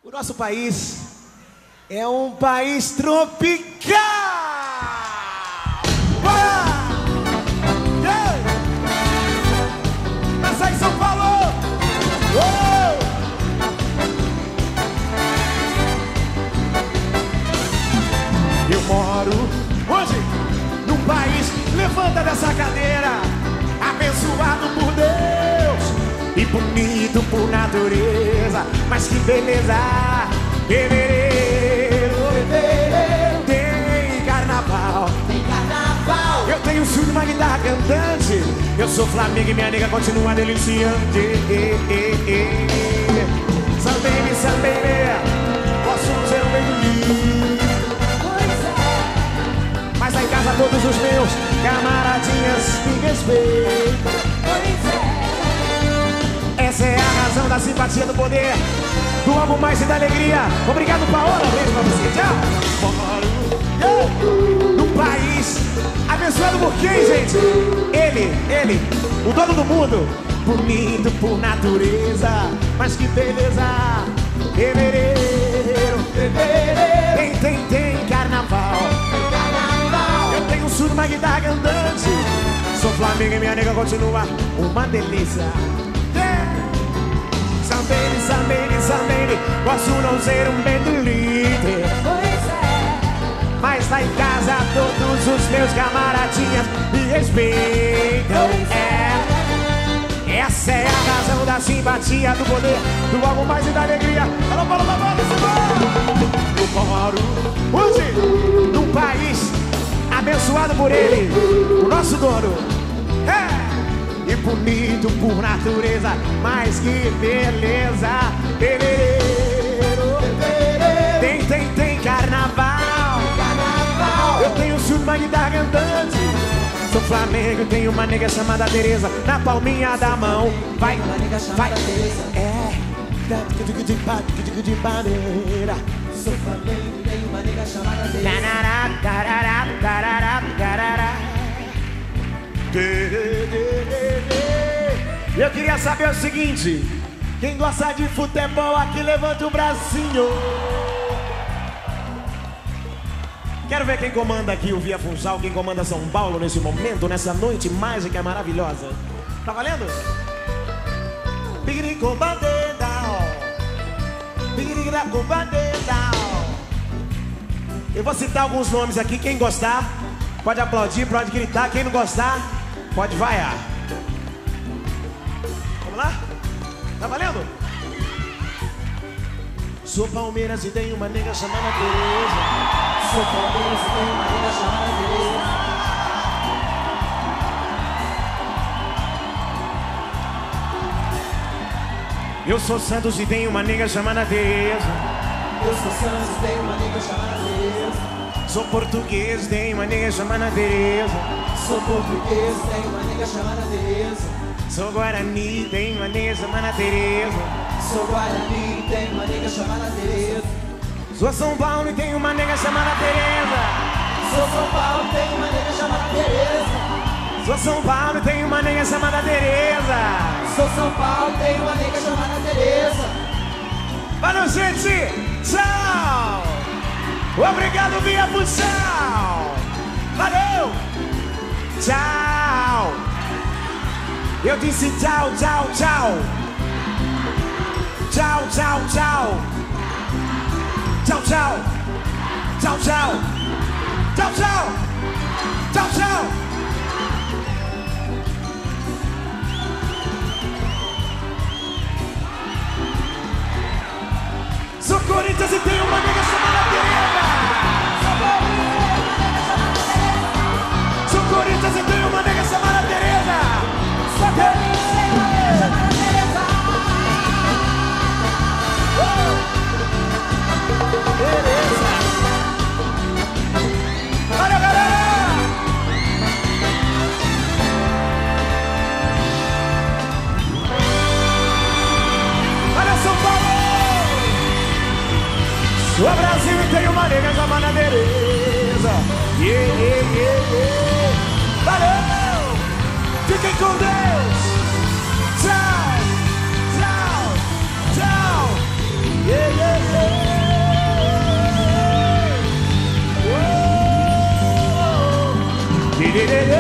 O nosso país é um país tropical. Bora! Yeah! Nasce em São Paulo! Oh! Eu moro hoje num país, levanta dessa cadeira, abençoado por Deus e bonito por natureza. Mas que beleza! Fevereiro, tem carnaval. Tem carnaval. Eu tenho surdo, uma guitarra cantante. Eu sou Flamengo e minha nega continua deliciante. Sambei-me, posso não ser um bem. Pois é. Mas lá em casa todos os meus camaradinhas me respeitam. Pois é. Essa é a razão da simpatia, do poder, do amor mais e da alegria. Obrigado, Paola, beijo pra você, tchau. Moro num país abençoado por quem, gente? Ele, o dono do mundo, bonito por natureza. Mas que beleza! Fevereiro, tem carnaval. Tem carnaval. Eu tenho um surdo, uma guitarra cantante. Sou Flamengo e minha nega continua uma delícia. Samene, posso não ser um líder. Pois é. Mas lá em casa todos os meus camaradinhas me respeitam. Essa é a razão da simpatia, do poder, do algo mais e da alegria. Alô, Paulo, eu moro hoje num país abençoado por ele, o nosso dono. E bonito por natureza, mas que beleza! Fevereiro, tem carnaval. Carnaval. Eu tenho surdo, uma guitarra cantante. Sou Flamengo e tenho uma nega chamada Tereza na palminha da mão. Vai, Uma nega chamada Tereza. de maneira. Sou Flamengo e tenho uma nega chamada Tereza. Eu queria saber o seguinte: quem gosta de futebol aqui, levanta o bracinho. Quero ver quem comanda aqui o Via Funchal, quem comanda São Paulo nesse momento, nessa noite mágica e maravilhosa. Tá valendo? Bigirico bandeira, bigirico bandeira. Eu vou citar alguns nomes aqui, quem gostar pode aplaudir, pode gritar, quem não gostar pode vaiar. Vamos lá? Tá valendo? Sou Palmeiras e tenho uma nega chamada Tereza. Sou Palmeiras e tenho uma nega chamada Tereza. Eu sou Santos e tenho uma nega chamada Tereza. Eu sou Santos e tenho uma nega chamada Tereza. Sou português e tenho uma nega chamada Tereza. Sou português e tenho uma nega chamada Tereza. Sou Guarani e tenho uma nega chamada Tereza. Sou Guarani e tenho uma nega chamada Tereza. Sou São Paulo e tenho uma nega chamada Tereza. Sou São Paulo e tenho uma nega chamada Tereza. Sou São Paulo e tenho uma nega chamada Tereza. Sou São Paulo e tenho uma nega chamada Tereza. Valeu, gente! Tchau! Obrigado, Via Funchal! Valeu! Tchau! Eu disse tchau, tchau, tchau! Tchau, tchau, tchau! Tchau, tchau! Tchau, tchau! Tchau, tchau! Tchau, tchau! Sou Corinthians e tenho uma nega chamada Tereza. Sou Corinthians e tenho uma nega chamada Tereza. Sou Corinthians e tenho uma nega chamada Tereza. Beleza. Valeu, galera. Valeu, São Paulo. Sou Brasil e tenho uma nega chamada Tereza. Valeu! Fiquem com Deus! Tchau! Tchau! Tchau! Yeah, yeah, yeah. Irerê.